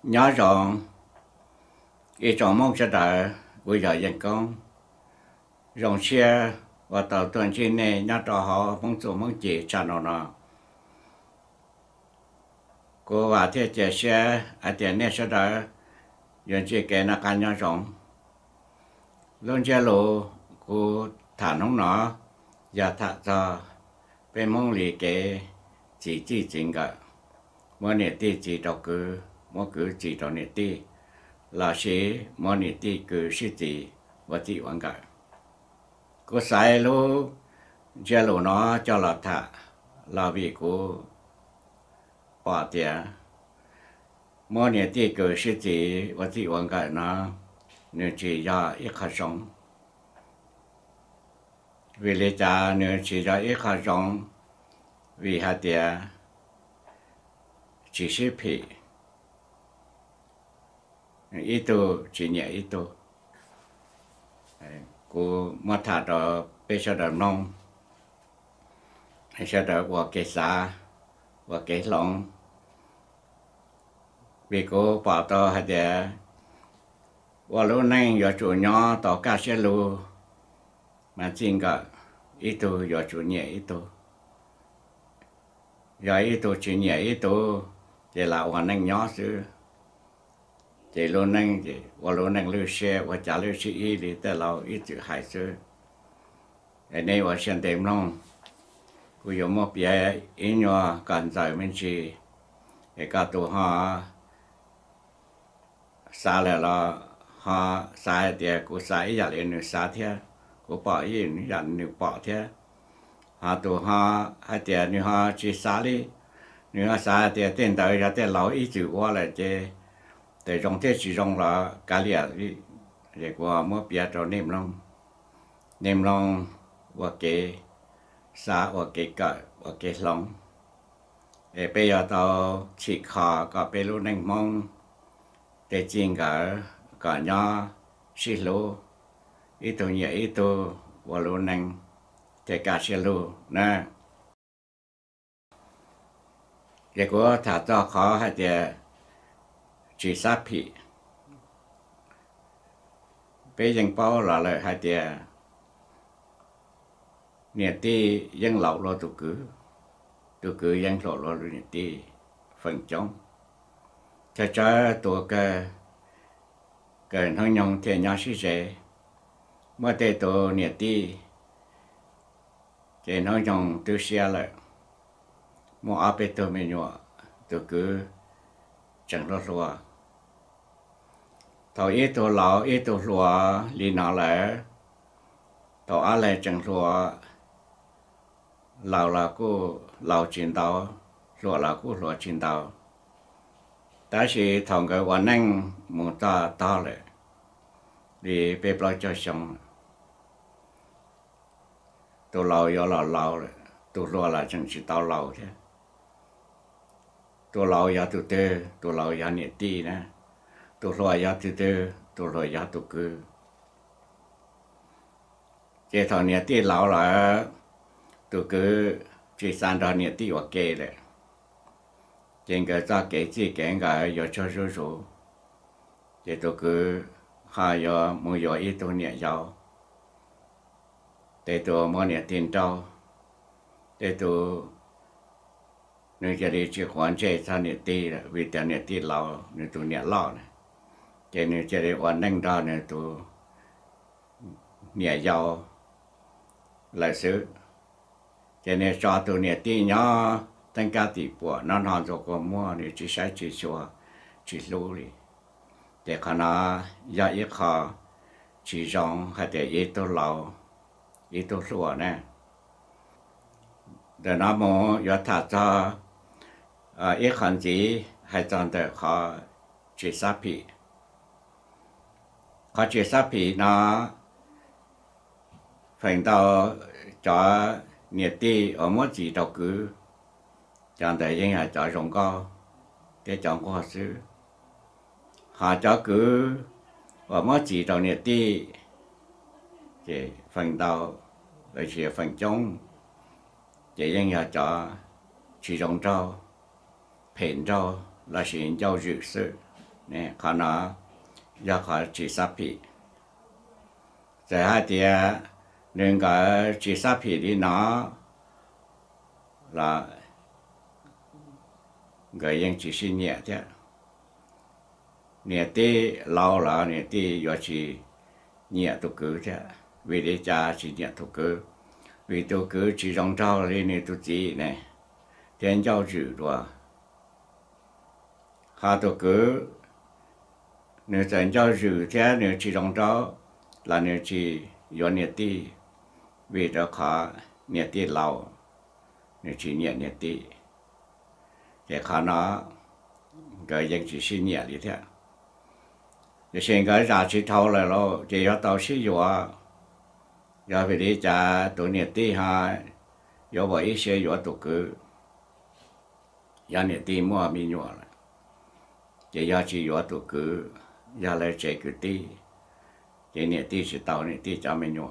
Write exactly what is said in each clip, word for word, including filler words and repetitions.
nhớ rằng ý trong mong sẽ đợi bây giờ dân công rong xe và tàu tuần trên này nhớ cho họ mong chủ mong chỉ trả nó nó cô và thế chế xe ở tiền này sẽ đợi dân chỉ cái nó cá nhớ rằng luôn chế lộ cô thả nông nó giờ thả cho bên mong lì cái chỉ chỉ chính cả mỗi年底chỉ đầu cứ mỗi cứ chỉ đầu年底là sẽ mỗi年底cứ sẽ chỉ và chỉ hoàn cả cô sai lúc chế lộ nó cho là thả là vì cô bỏ tiền mỗi年底cứ sẽ chỉ và chỉ hoàn cả nó nếu chỉ ra ít khả sống vì lý do nếu chỉ ra ít khả sống vì hạt tiền chỉ xếp phí ít đồ chỉ nhẹ ít đồ cô mất thà đó bây giờ đó nông hay giờ đó qua cái xã qua cái lòng vì cô bảo tao hay để qua lúc này giờ chủ nhỏ tao cá xe lú mà chính cả ít đồ giờ chủ nhẹ ít đồ giờ ít đồ chỉ nhẹ ít đồ chỉ là hoàn năng nhỏ xứ chỉ luôn năng chỉ qua luôn năng lưu xe qua trả lưu xe y thì tới lâu ít chữ hại xứ ở đây qua xem tìm nông cô dùng một bia ít nhỏ cần giải mình chỉ để cả tụ họ xa là lo họ xa thì cô xa ít giờ lên nữa xa thế cô bỏ ít nữa giờ nữa bỏ thế họ tụ họ hai tiền nữa họ chỉ xa đi nữa xa thì tiền tới ra tiền lâu ít chữ qua là chứ để trong thế chỉ trong là cá liệt đi để qua mua bia cho nem long nem long và cái xa và cái cỡ và cái long để bây giờ tao chỉ khó có bây lúc này mong để chiên cả cả nhỏ xí lô ít tuổi nhẹ ít tuổi và lúc này để cả xí lô nè để có thả cho khó hay để chỉ sát phí bây giờ bao là lại hay để nhiệt ti dân lậu lo tụ cứ tụ cứ dân lậu lo nhiệt ti phần chống cho cho tụ cái cái nó nhung thì nhau xí dễ mà để tụ nhiệt ti thì nó nhung từ xe lại mua áp bê tụ mình nhọ tụ cứ chẳng lo lo thầu ít tụ lậu ít tụ lo li nào lại thầu á lại chẳng lo lão là cô lão chiến đấu lúa là cô lúa chiến đấu ta chỉ thằng cái quan năng muốn ta ta lại đi về bao cho xong tôi lão giờ là lão rồi tôi lúa là chẳng chỉ tao lão thế tôi lão giờ tôi tê tôi lão giờ nhiệt đi nè tôi lúa giờ tôi tê tôi lúa giờ tôi cứ cái thằng nhiệt đi lão là tôi cứ chỉ san đó nhiệt đi và kê đấy trên cái ra cái gì cái cái giờ cho số số thì tôi cứ hai giờ một giờ ít tôi nhiệt giàu để tôi mua nhiệt tiền trâu để tôi nếu giờ đi chỉ khoản chơi sao nhiệt đi là vì tiền nhiệt đi lâu nên tôi nhiệt lâu này cho nên giờ đi hoàn năng đó nên tôi nhiệt giàu lại xứ cho nên cho tôi nhiệt đi nhỏ tăng cả tỷ bộ nó nói cho cô mua thì chỉ sai chỉ cho chỉ lú đi để khả năng giờ ít khó chỉ trong hay để ít tôi lâu ít tôi lúa nè để nó mua giờ thà cho ít khoản gì hay trong để khó chỉ sát phí khó chỉ sát phí nó phần đầu cho nhiệt đi ở mỗi chỉ đầu cứ chẳng để những nhà cho rộng cao để chọn có sự họ cho cứ ở mỗi chỉ đầu nhiệt đi thì phần đầu rồi chỉ phần trong chỉ những nhà cho chỉ rộng trâu phèn trâu là chỉ trâu dự sự nè khả nó do khả chỉ sắp bị giờ hai thì nên cái chỉ sắp bị đi nó là người dân chỉ xin nhẹ thế nhẹ tí lâu là nhẹ tí do chỉ nhẹ tu cứ thế vì để cha chỉ nhẹ tu cứ vì tu cứ chỉ trong trao lên này tu chỉ này thiên giáo chữ rồi hà tu cứ nếu thiên giáo chữ thế nếu chỉ trong trao là nếu chỉ do nhẹ tí vì đó khá nhẹ tí lâu nếu chỉ nhẹ nhẹ tí thì khả nó cái dân chỉ xin nhẹ đi thế thì hiện cái giá trị thâu lại lo chỉ có tàu sử dụng giờ về đi trả tụi nhiệt tí ha giờ bỏ ít xe giờ tụi cứ giờ nhiệt tí mua mi nhọ lại chỉ giờ chỉ giờ tụi cứ giờ lại chạy cứ tí chỉ nhiệt tí chỉ tàu nhiệt tí cho mi nhọ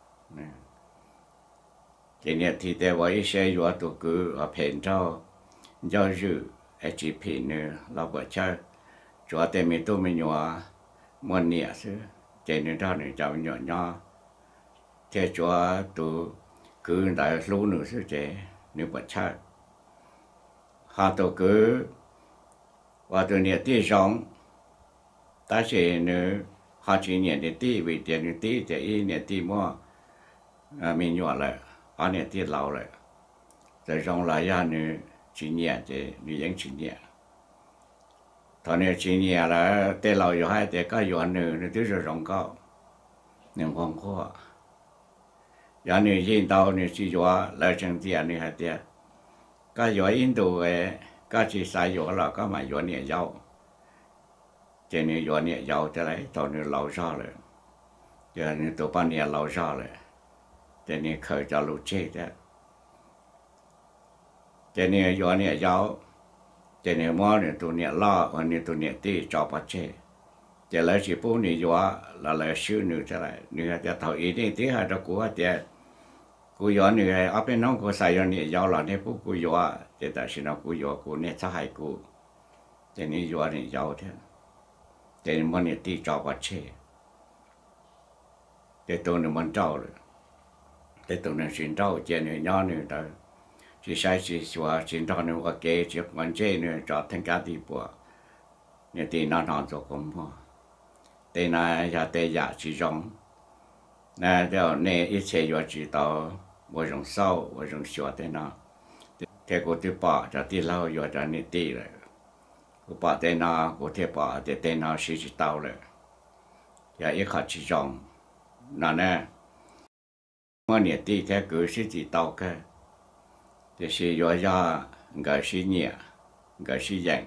chỉ nhiệt tí để bỏ ít xe giờ tụi cứ ở phèn cho giờ dự ở chỉ phèn nữa là bỏ chơi cho để mi tụi mi nhọ muốn nhẹ chứ chỉ nên cho nên cháu nhỏ nhỏ thế cho tụ cứ đại lũ nữa chứ chứ nếu bất chấp họ tụ cứ và tụ nhiệt tí rong ta chỉ nữa họ chỉ nhiệt tí vì tiền nhiệt tí thì ít nhiệt tí mua mình nhỏ lại họ nhiệt tí lâu lại rồi rong lại ra nữa chỉ nhiệt thì mình vẫn chỉ nhiệt thằng này chỉ nhiệt là tê lâu rồi hay tê cái nhỏ nữa nó cứ rồi rong cao nhưng không có giờ này nhìn tàu này chỉ cho lại chân tiền này hay tiền cái gió Ấn Độ ấy cái chỉ sai gió là cái mà gió nhẹ dầu cho nên gió nhẹ dầu thế này tàu này lâu ra rồi giờ này tàu ban nhẹ lâu ra rồi cho nên khởi cho lũ chết đấy cho nên gió nhẹ dầu cho nên mua này tàu nhẹ lo và này tàu nhẹ tí cho bắt chết cho lấy chỉ bốn này gió là lấy siêu nữa thế này nữa thì tàu ý định tí hay đó của thì cú gió này ở bên nông cú xài gió này gió là này bút cú gió thì tại sao nó cú gió cú này sao hay cú thì này gió này gió thế thì mình này tí cho bắt chết thì tôi này mình trâu rồi thì tôi này xin trâu cho nên nhỏ này đó chỉ sai chỉ xóa xin trâu này ok chỉ mình chơi này cho thành cả đi bộ này thì nó nó cho cũng mua thì này giờ thì giờ chỉ giống nè đó nè ít chế yo chỉ tao một种烧một种小的呢thế cô đi bỏ cho đi lâu yo cho nè đi rồi cô bỏ tên nào cô thì bỏ thì tên nào sẽ chỉ tao rồi giờ ít khát chỉ giống nè nè mà nè đi thế cứ sẽ chỉ tao cái thì sẽ yo ra cái sẽ nhẹ cái sẽ dành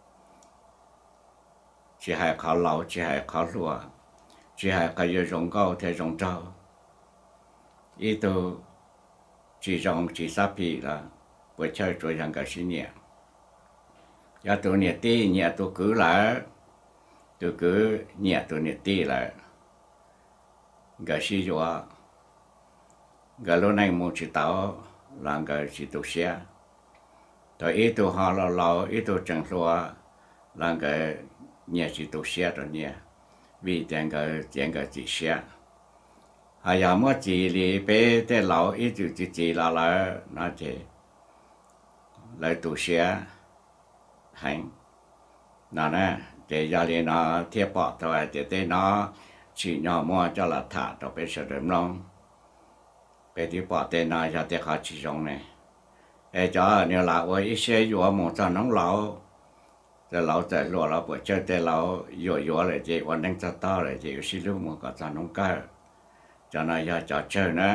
chỉ hay khảo lâu chỉ hay khảo lúa chỉ hay cái gì rong cao thì rong trâu ít đồ chỉ rong chỉ sắp bị là buổi chơi rồi rằng cái gì nhẹ giờ tôi nhẹ tí nhẹ tôi cứ lại tôi cứ nhẹ tôi nhẹ tí lại cái gì rồi cái lúc này muốn chỉ tao làm cái chỉ tôi xe rồi ít tôi họ là lâu ít tôi chẳng lo làm cái nhẹ chỉ tôi xe rồi nhẹ vì tiền cái tiền cái chỉ xe hay là mất chỉ li bé để lão ít chút chỉ chỉ là là nó chỉ lại tu xe hành nó nè để gia đình nó thiết bỏ thôi để để nó chỉ nhỏ mua cho là thả cho bé sợ đêm long bé thì bỏ tên nó cho để họ chỉ dùng này để cho nếu là với ít xe vừa một cho nó lãoแต่เราแต่รัวเราปวดเจ้าแต่เราอยู่อยู่อะไรเจ้าวันนั้นจะต่ออะไรเจ้าสิลูกมันก็จะน้องก้าจะนายจะจะเจอนะ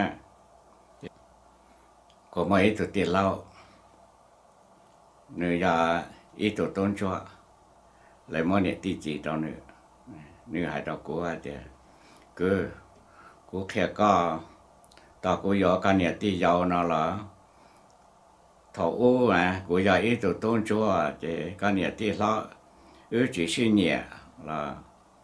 ก็ไม่ตัวตีเราเนื้อยาอีตัวต้นชัวเลยมันเนี่ยตีจีตอนเนื้อเนื้อหายตัวกูอะเจ้ากูกูแค่ก็ต่อกูยอกันเนี่ยตียาวนั่นแหละthầu u mà của giờ ít tụ tôn chúa thì cái nhà thì lo ư chỉ xin nhẹ là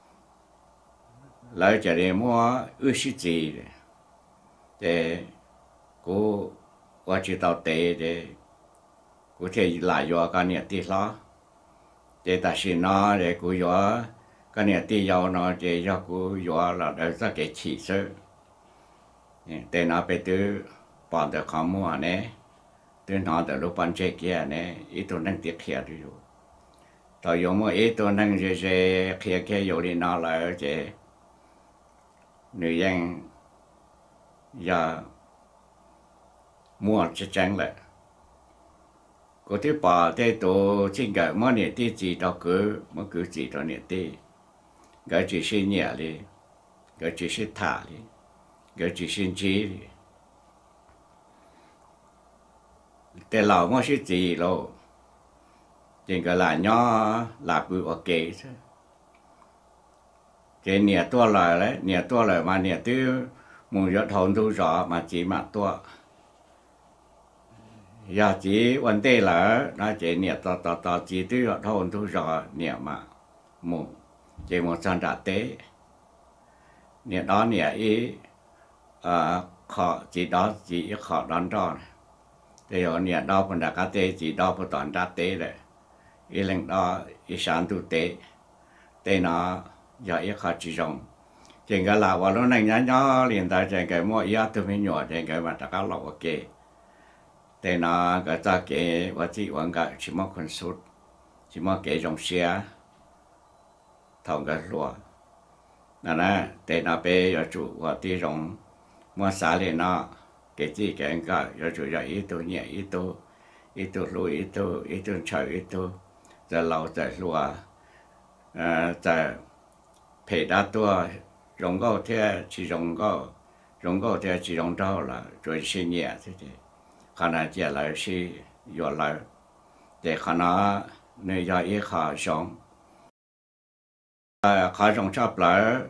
lại chỉ để mua ư sĩ gì để cô qua chỉ tàu tệ để có thể lại do cái nhà thì lo chế ta xin nó để cú gió cái này ti giàu nó chế cho cú gió là để ra cái chỉ số để nó bị từ bỏ được không mua này từ nó từ lúc bán chế kia này ít tôi năng tiết kiệm được rồi tôi dùng một ít tôi năng chế chế kia kia dùng đi nó là chế nữ dân giờ mua chế trắng lại có thể bỏ cái đồ trên cái món này thì chỉ đó cứ mà cứ chỉ đó này thì cái chỉ xin nhẹ đi cái chỉ xin thả đi cái chỉ xin chỉ điแต่เราไม่ใช่จีเราจริงก็หลายย่อหลาบโอเคใช่เจเนี่ยตัวลอยเลยเนี่ยตัวลอยมาเนี่ยตื้อมูยอดทองทุจอมาจีมาตัวอยากจีวันเต้เหรอน่าเจเนี่ยต่อต่อต่อจีตื้อยอดทองทุจอเนี่ยมามูเจมูสันดาเต้เนี่ยđóเนี่ยอีอ่าขอจีđóจีขอดอนดอนแต่วันนี้ดอกมันดักเตะจีดอกพอตอนดักเตะเลยอีเรื่องดอกอีสานตุเตะเตะน่ะอย่าอีขาดจีจงเจงก็ลาว่าเราในนั้นย่อเรียนได้เจงก็มั่วยาตัวไม่หยอดเจงก็มาตะการหลอกเกเตะน่ะก็จะเกว่าจีวันก็ชิมคนสุดชิมเกจงเสียทองก็รัวนั่นนะเตะน่ะไปอยู่จู่ว่าที่จงมั่วสาเลยน่ะcái gì cái anh cả rồi chủ yếu ít tôi nhẹ ít tôi ít tôi lùi ít tôi ít tôi chờ ít tôi giờ lâu giờ lùa à giờ phải đa tôi rong gạo theo chỉ rong gạo rong gạo theo chỉ rong rau là rồi xin nhẹ thế thì khả năng giờ là xin vừa lại để khả năng nơi giờ ít khả sống à khả sống chấp lại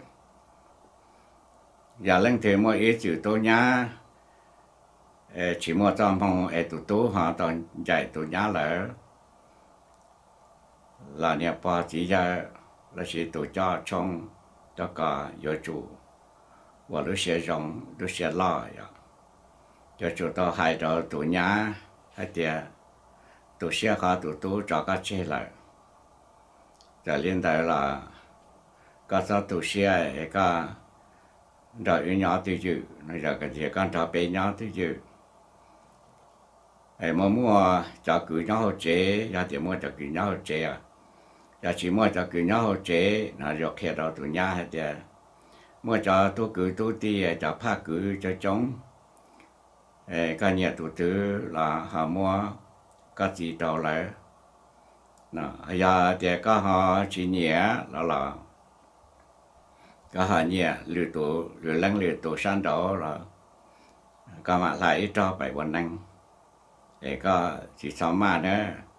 giờ lên thì mỗi ít chữ tôi nhá chỉ mua cho phong ở tụ tụ họ toàn chạy tụ nhá lỡ là nhà bà chỉ ra là chỉ tụ cho trong cho cả vô chủ và lúc sẽ rong lúc sẽ lo ya cho chủ tao hai đó tụ nhá hay tiệt tụ sẽ cả tụ tụ cho cả chơi lại giờ liên đại là cả sao tụ sẽ cả rồi nhỏ tiêu chữ nó giờ cái gì con trò bé nhỏ tiêu chữ ai mà mua cho cứ nhau chế, ya thì mua cho cứ nhau chế à, ya chỉ mua cho cứ nhau chế, nó rồi khi đó tụi nhà hết thì mua cho tôi cứ tôi đi cho phá cứ cho chống, cái nhà tụi thứ là họ mua cái gì đó lại, nè, ya thì có họ chỉ nhẹ là là cái họ nhẹ lừa tụi lừa lăng lừa tụi san đó là cái mà lại cho bảyวันnăng để có chỉ sau mà nữa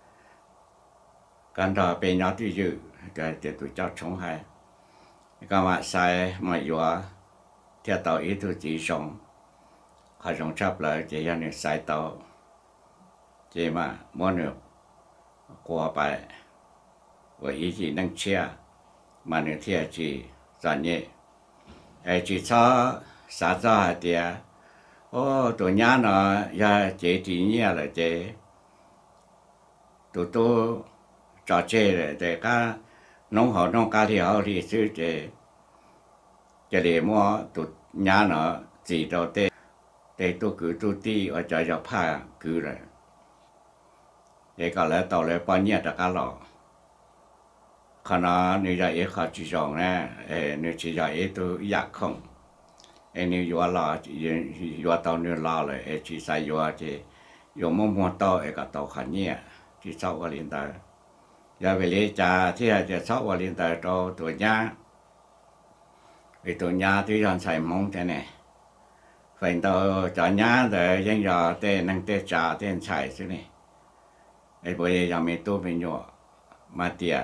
căn đó bên nó thì dự cái để tụi cháu chống hay cái mà sai mà vừa theo tàu ý tụi chỉ sống họ sống chấp lại chỉ cho nên sai tàu chỉ mà muốn được qua bài và ý chỉ năng chia mà nữa thì chỉ giản nhẹ ai chỉ cho xã giao thì ô tụi nhà nó ya chế chỉ nhẹ là chế tụi tôi trò chơi rồi để cả nông hộ nông cá thì họ thì sư chế chế để mua tụi nhà nó chỉ đầu để để tôi cứ tôi đi ở chỗ chỗ pha cứ rồi để cả lại tàu lại bao nhiêu tất cả lọ khả năng người ta ít khó chỉ trồng nè người chỉ là ít tôi giặc không anh ấy vừa là vừa tàu nữa là rồi chỉ sai vừa thì vừa muốn mua tàu ấy cả tàu khẩn nhẹ chỉ sau qua liền tới giờ về lấy trà thì là sau qua liền tới cho tụi nhà vì tụi nhà thì còn xài mông thế này phải tàu cho nhà rồi dân giờ tên năng tên trà tên xài thế này ấy bây giờ mình tu mình nhỏ mà tiệt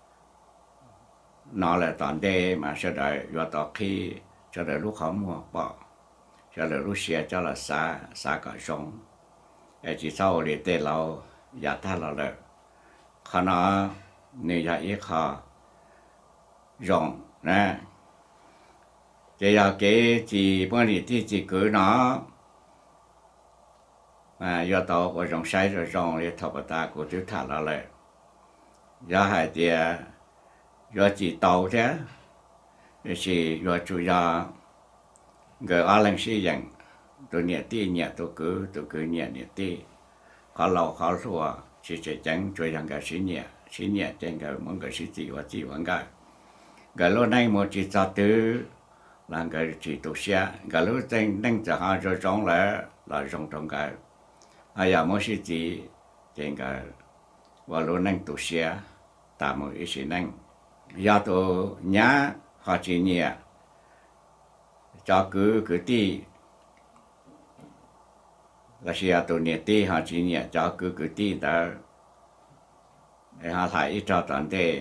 nó là toàn đề mà sau đó vừa tàu khi cho là lúc họ mua bỏ cho là lúc xe cho là xa xa cả sống chỉ sau thì tê lâu giả ta là lợi khả nó người ta ít họ rộng nè chỉ là cái chỉ bọn đi thì chỉ cứ nó mà do tàu của rộng sai rồi rộng thì thọ ta của chúng ta là lợi giờ hai tiệt giờ chỉ tàu thế chỉ giờ chủ giờ người ở lần sĩ rằng tôi nhẹ tí nhẹ tôi cứ tôi cứ nhẹ nhẹ tí khó lâu khó xua chỉ chỉ chẳng chơi rằng cái sĩ nhẹ sĩ nhẹ trên cái món cái sĩ chỉ và chỉ vẫn cái cái lúc này một chỉ cho tứ là cái chỉ tu xe cái lúc trên đang cho họ cho trong lại là trong trong cái ai giờ mỗi sĩ chỉ trên cái và lúc năng tu xe tạm một ít sĩ năng giờ tôi nhá họ chỉ nhẹ cho cứ cứ tí là xe tôi nhẹ tí họ chỉ nhẹ cho cứ cứ tí đó họ thấy ít cho toàn thế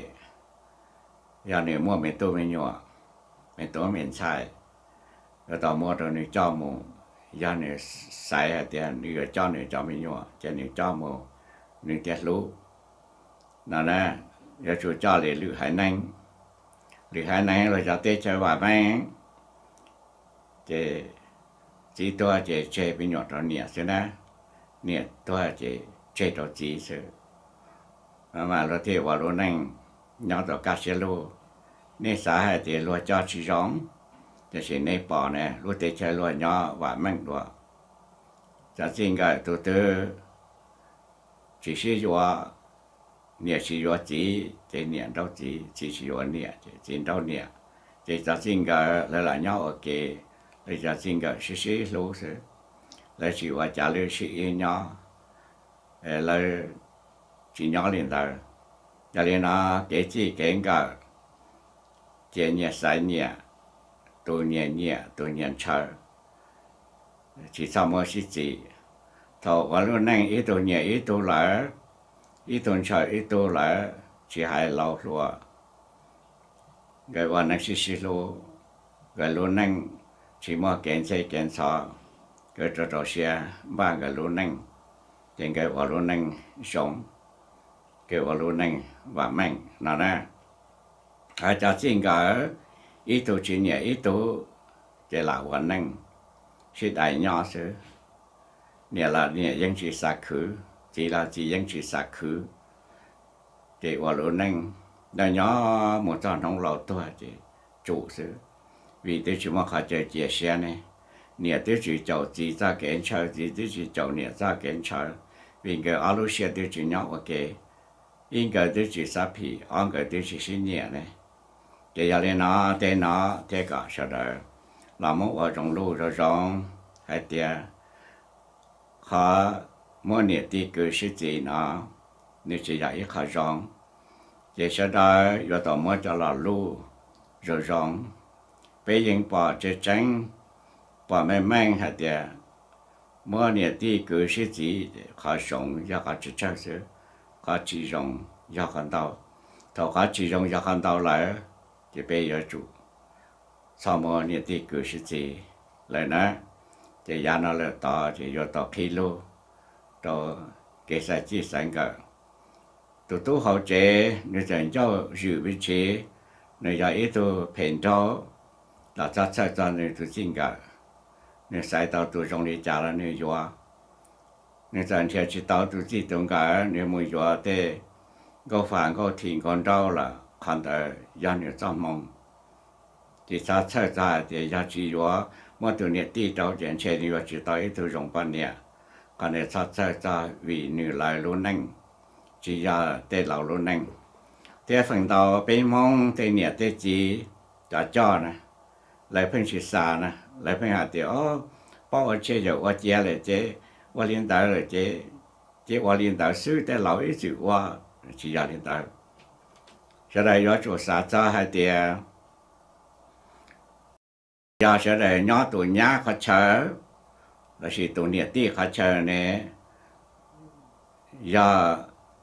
giờ này mua mấy tô mấy nhỏ mấy tô mấy xài rồi tao mua rồi này cho mua giờ này xài hạt tiền này cho này cho mấy nhỏ cho này cho mua này tiền lú nào nè giờ chủ cho để lựa hải nanh lựa hải nanh rồi cho tết chơi bà mang thì chỉ tôi chỉ chơi bên nhỏ đó nhẹ thế nè nhẹ tôi chỉ chơi đó chỉ thôi mà rồi thì vào lúc này nhỏ đó cá xe lô nên xã hội thì lo cho chỉ giống thì sẽ nên bỏ nè lúc thì chơi lo nhỏ và mạnh đó cho nên cái tôi tôi chỉ是说nhẹ chỉ说chỉ chỉ nhẹ đâu chỉ chỉ是说nhẹ chỉ chỉ đâu nhẹ thì cho nên cái là là nhỏ ở cái bây giờ xin cái sĩ sĩ lúa sự là chỉว่าtrả lời sĩ nhỏ là chỉ nhỏ liền đó cho nên nó cái gì cái cái cái nhẹ sai nhẹ tôi nhẹ nhẹ tôi nhẹ chờ chỉ sau mỗi sĩ chỉ thầu vào lúc này ít tôi nhẹ ít tôi lại ít tôi chờ ít tôi lại chỉ hai lâu rồi cáiวันนั้นsĩ sĩ lúa cái lúc này chỉ mua kiện xe kiện sọ cái trò trò xe ba cái lúa nành trên cái vỏ lúa nành sống cái vỏ lúa nành và mạnh nào nè ai cho xin cái ít tu chỉ nhẹ ít tu cái là vỏ nành chỉ đại nhỏ chứ nhẹ là nhẹ vẫn chỉ sạc khứ chỉ là chỉ vẫn chỉ sạc khứ cái vỏ lúa nành đại nhỏ một tròn không lẩu to chỉ chủ chứ vì tôi chỉ muốn khai chơi chia sẻ này, nhiều tôi chỉ cho chỉ ra kiến chơi, chỉ tôi chỉ cho nhiều ra kiến chơi, vì cái alo xe tôi chỉ nhóc ok,应该tôi chỉ sát phì, anh cái tôi chỉ xin nhiều này, cái giờ này nó, cái nó, cái cả sau đó, làm một ở trong lúa rồi trong, hay tiệt, họ mỗi nhiều thì cứ sẽ gì nó, nếu chỉ là ít khó trong, cái sau đó, rồi tao mới cho là lúa, rồi trong bây giờ bỏ chơi tranh bỏ mấy mang hạt địa mỗi年地cứ是gì họ sống要họ chỉ chơi sự họ chỉ dùng要看到头họ chỉ dùng要看到来就bây giờ chủ sau mỗi年地cứ是gì lại nữa thì giá nó là to thì do to kilo to cái sai chỉ sang cái tụi tôi học chế người dân cho dự bị chế người ta ít tôi phèn cho là chắc chắc chắn người tôi xin cả người sai tao tôi trong đi trả là người doa người dân theo chỉ tao tôi chỉ đồng cả người mới doa để có phản có thiền con đau là看到让người trong mong thì chắc chắc chắn thì giá trị doa mỗi tuần này đi đâu chuyện chơi đi vào chỉ tao ít tôi trong ban này còn này chắc chắc chắn vì người lại luôn nâng chỉ là để lão luôn nâng để phần đầu bên mong để nhà để chỉ cho cho nè lại phân析啥呢？来分下的哦，把我接着我接了这，我领导了这，这我领导手在老一句话，其他领导，现在要做啥子还得，要现在鸟多鸟可吃，那是多年地可吃呢，要，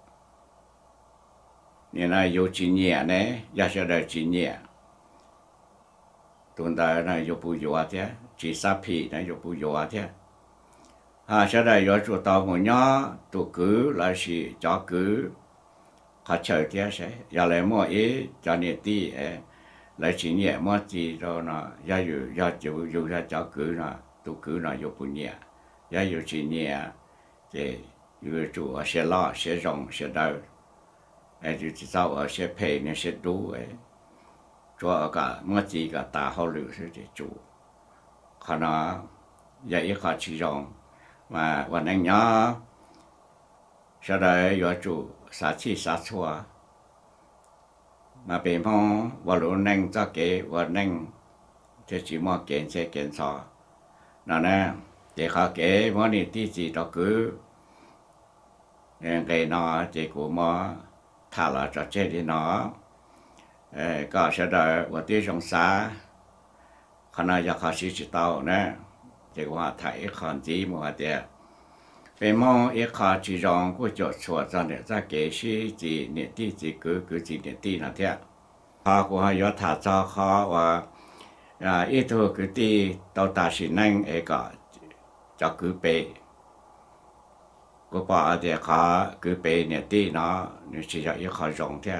你那有几年呢？要现在几年？tuần ta này yêu bùi yêu thế chỉ sát phì này yêu bùi yêu thế à sau này yêu chủ tàu một nhỏ tụ cứ là chỉ cho cứ họ chờ thế sẽ giờ lại mua ý cho nhiệt đi lại chỉ nhẹ mua gì rồi nó giờ yêu giờ chịu yêu ra cho cứ nó tụ cứ nó yêu bùi nhẹ giờ yêu chỉ nhẹ thì yêu chủ sẽ lo sẽ rộng sẽ đau 哎就知道我些配那些多哎，主要个我自己个大好流是的做，可能也一下其中，mà วันนั้นnhớ sau đó yo chủ sát chi sát chua mà bên phong và lúc nâng cho cái và nâng thì chỉ mua kiện sẽ kiện so nó nè để họ cái món này tí gì đó cứ cái nó chỉ của mua thả là cho chơi đi nó có sau đó và tí trong xa khả năng giờ họ sẽ chỉ tao nè chỉ của họ thấy còn gì mà để bên mong ít khó chỉ rong của chỗ chùa cho nên ra cái gì gì niệm đi gì cứ cứ gì niệm đi là thế họ của họ có thả cho họ và à ít thôi cứ đi tàu ta chỉ năng ấy cả cho cứ bê của bà thì họ cứ bê niệm đi nó nó chỉ là ít khó rong thế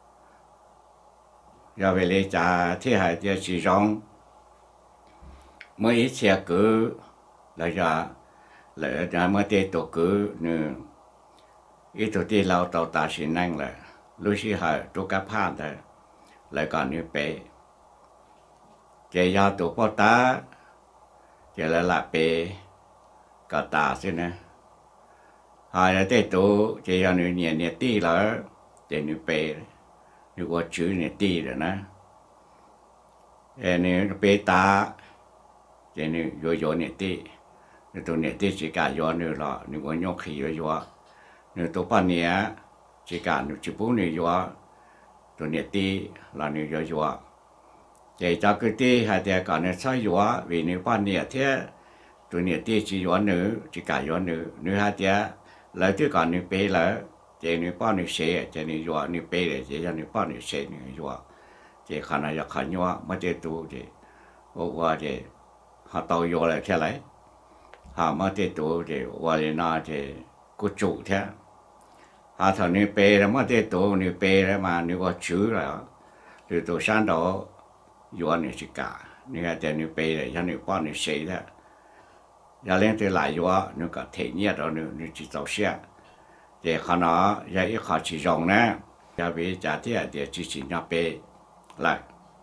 giờ về lấy trả thế hay thì chỉ rong mới ít xe cứ là giờ lỡ ra mới tê tổ cứ nữa ít tổ tê lao tàu ta xin năng là lúc xí hà tổ cá phan thôi lại còn như bé cái giao tổ bao ta cái là là bé cả ta xí nè hai là tê tổ cái giao như nhẹ nhẹ tí là cái như bé như có chữ nhẹ tí rồi nè cái như bé ta cái như vô vô nhẹ tí nếu tôi nhớ tới chỉ cả gió nữa là nếu có nhóc khí ở gió nếu tôi bao nhiêu chỉ cả nếu chỉ bốn nữa gió tôi nhớ tới là nếu gió gió để cho cái tí hay để cả nếu sai gió vì nếu bao nhiêu thế tôi nhớ tới chỉ gió nữa chỉ cả gió nữa nếu hay để lại tới cả nếu bé lại để nếu bao nhiêu xe để nếu gió nếu bé để để cho nếu bao nhiêu xe nếu gió để khả năng là khả gió mà để tôi để ô qua để họ tàu gió lại thế này họ mà để tổ để qua lên nó để có chủ thế họ thằng này bê là mà để tổ này bê là mà nếu có chữ là từ tổ sáng đó vô này chỉ cả nếu là để nếu bê là cho nếu bao nếu xây thế giờ lên từ lại vô nếu có thể nhiệt đó nếu nếu chỉ tàu xe để họ nó giờ ít họ chỉ dùng nè giờ về trả tiền để chỉ chỉ nhau bê lại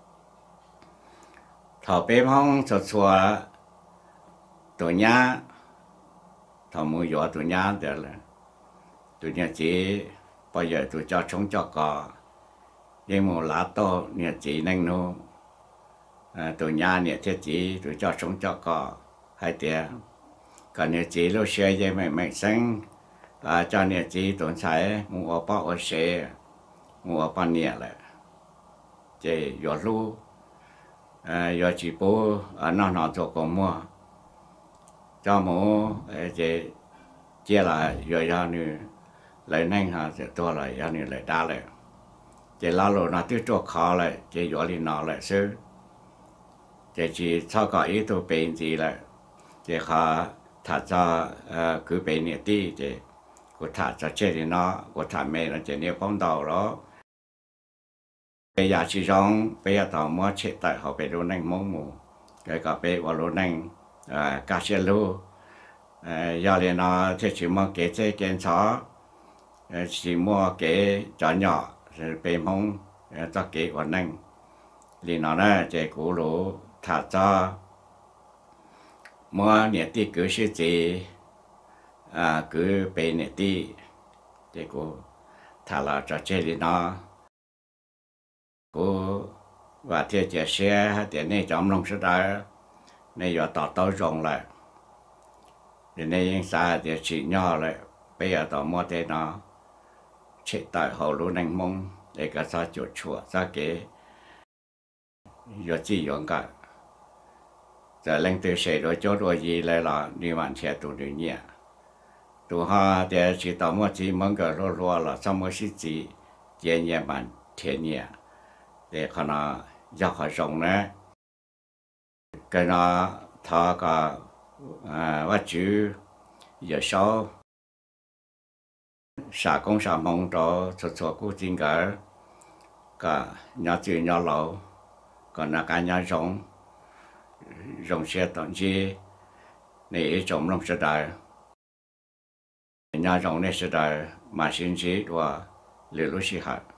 thọ bê phong sốt sùa tụi nhá thằng mua gió tụi nhá để là tụi nhá chỉ bây giờ tụi cho sống cho cò nhưng mà lá to nhá chỉ năng nô tụi nhá nhá thiết chỉ tụi cho sống cho cò hai tiền còn nhá chỉ lúc xe vậy mày mày sinh cho nhá chỉ tụi sai mua bao ở xe mua bao nhiêu lại chỉ gió lu gió chỉ bố nó nó cho con mua cho mổ chế chia lại rồi ra nữa lại nhanh ha sẽ to lại ra nữa lại đa lại chế lá lô nó tiêu cho khó lại chế gió đi nó lại sơ chế chỉ sau có ý đồ bệnh gì lại chế khó thả cho cứ bệnh này đi chế của thả cho chế thì nó của thả mẹ nó chế nhiều phong đầu đó bây giờ chỉ trong bây giờ tao mua chế tại họ bị đồ nhanh mông mù cái cà phê và đồ nhanh cá xe lô giờ thì nó thì chỉ mua cái chế kiến chó chỉ mua cái chó nhỏ rồi bề mông cho cái còn năng thì nó là chế cũ lỗ thả cho mua nhiệt đi cứ sự gì à cứ bề nhiệt đi chế cũ thả là cho chế thì nó cũ và thiết chế xe thì này trong lòng sẽ đại này giờ tạo tao rộng lại thì này những sao thì chỉ nhỏ lại bây giờ tao mua thế nó chỉ tại hậu lúa nành mông để cả sao chuột chuột ra cái giờ chỉ dùng cả giờ lên từ xe rồi chỗ rồi gì lại là đi bán xe tụ đi nhẹ tụ ha thì chỉ tao mua chỉ mong cái lúa lúa là xong mới xí gì chế nhẹ bán thế nhẹ để khả năng giao khỏi rộng nữa cái nó thọ cả vật chữ giờ sau xã công xã mong cho cho cho cô chính cả cả nhà chữ nhà lẩu còn là cả nhà rong rong xe tận chi này trong lòng sẽ đại nhà rong này sẽ đại mà xin chỉ và lửa lúc xí hạt